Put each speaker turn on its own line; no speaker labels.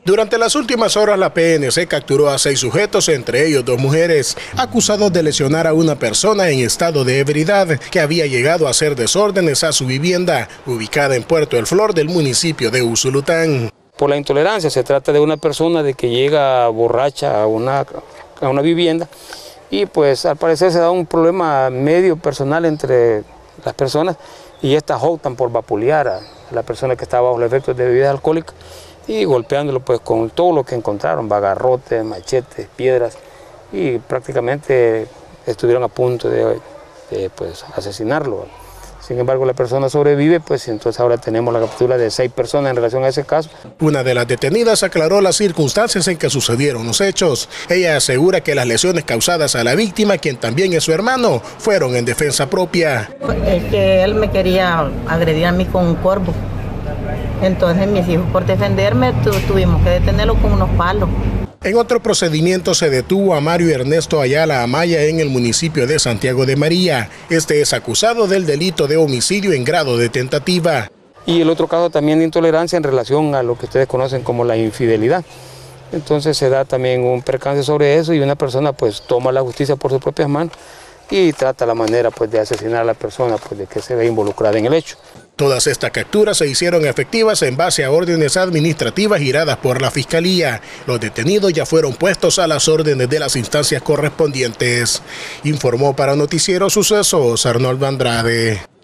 Durante las últimas horas, la PNC capturó a 6 sujetos, entre ellos 2 mujeres, acusados de lesionar a una persona en estado de ebriedad que había llegado a hacer desórdenes a su vivienda, ubicada en Puerto El Flor del municipio de Usulután.
Por la intolerancia, se trata de una persona de que llega borracha a una vivienda y pues al parecer se da un problema medio personal entre las personas y estas optan por vapulear a la persona que estaba bajo los efectos de bebidas alcohólicas y golpeándolo pues con todo lo que encontraron, bagarrotes, machetes, piedras, y prácticamente estuvieron a punto de pues, asesinarlo. Sin embargo, la persona sobrevive, pues entonces ahora tenemos la captura de 6 personas en relación a ese caso.
Una de las detenidas aclaró las circunstancias en que sucedieron los hechos. Ella asegura que las lesiones causadas a la víctima, quien también es su hermano, fueron en defensa propia.
Es que él me quería agredir a mí con un corvo. Entonces mis hijos, por defenderme, tuvimos que detenerlo con unos palos.
En otro procedimiento se detuvo a Mario Ernesto Ayala Amaya en el municipio de Santiago de María. Este es acusado del delito de homicidio en grado de tentativa.
Y el otro caso también de intolerancia en relación a lo que ustedes conocen como la infidelidad. Entonces se da también un percance sobre eso y una persona pues toma la justicia por sus propias manos y trata la manera pues de asesinar a la persona pues de que se ve involucrada en el hecho.
Todas estas capturas se hicieron efectivas en base a órdenes administrativas giradas por la Fiscalía. Los detenidos ya fueron puestos a las órdenes de las instancias correspondientes. Informó para Noticiero Sucesos Arnoldo Andrade.